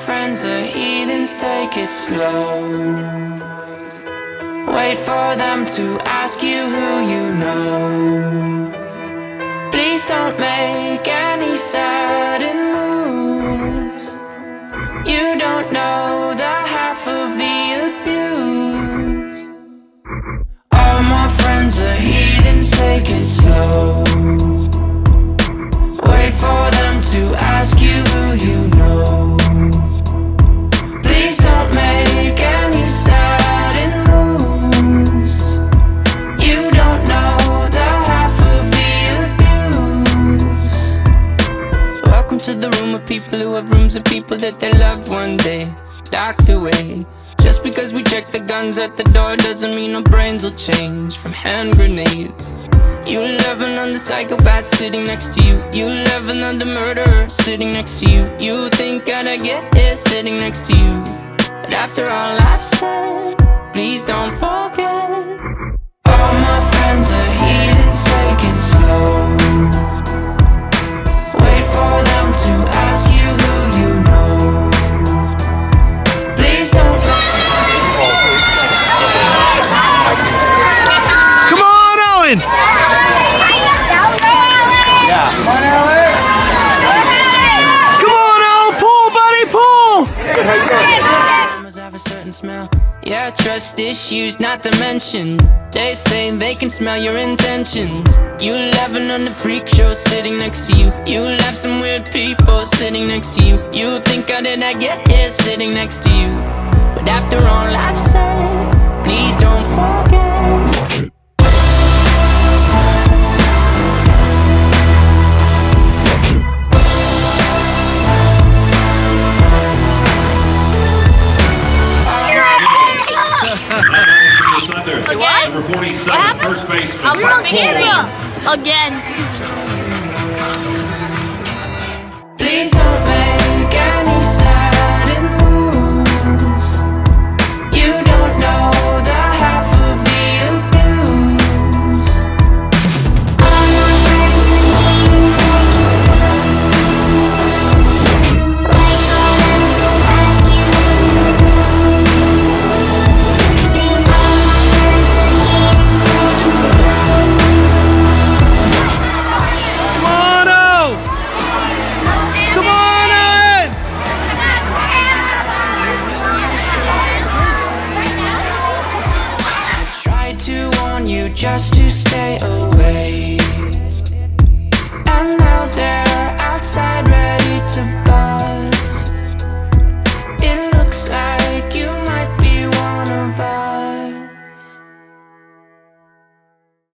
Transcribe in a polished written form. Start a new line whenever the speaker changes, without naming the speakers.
friends are heathens, take it slow. Wait for them to ask you who you know. Please don't make any sudden moves. You don't know the half of the abuse. All my friends are heathens, take it slow. Wait for them to ask you who you know. Please don't make any sudden moves. You don't know the half of the abuse. Welcome to the room of people who have rooms of people that they loved one day locked away. Just because we check the guns at the door doesn't mean our brains will change from hand grenades. You love another psychopath sitting next to you. You love another murderer sitting next to you. You think I'd get here sitting next to you. But after all I've said, please don't forget. All my friends are heathens, take it slow. Wait for them to ask you who you know. Please don't.
Come on, Owen! Come on, Owen! Pull, buddy, pull!
Have a certain smell. Yeah, trust issues not to mention. They say they can smell your intentions. You laughing on the freak show sitting next to you. You laugh some weird people sitting next to you. You think how did I get here sitting next to you? But after all I've said, please don't forget.
Again?
Number 47, first baseman.
I'm on camera again.
Please don't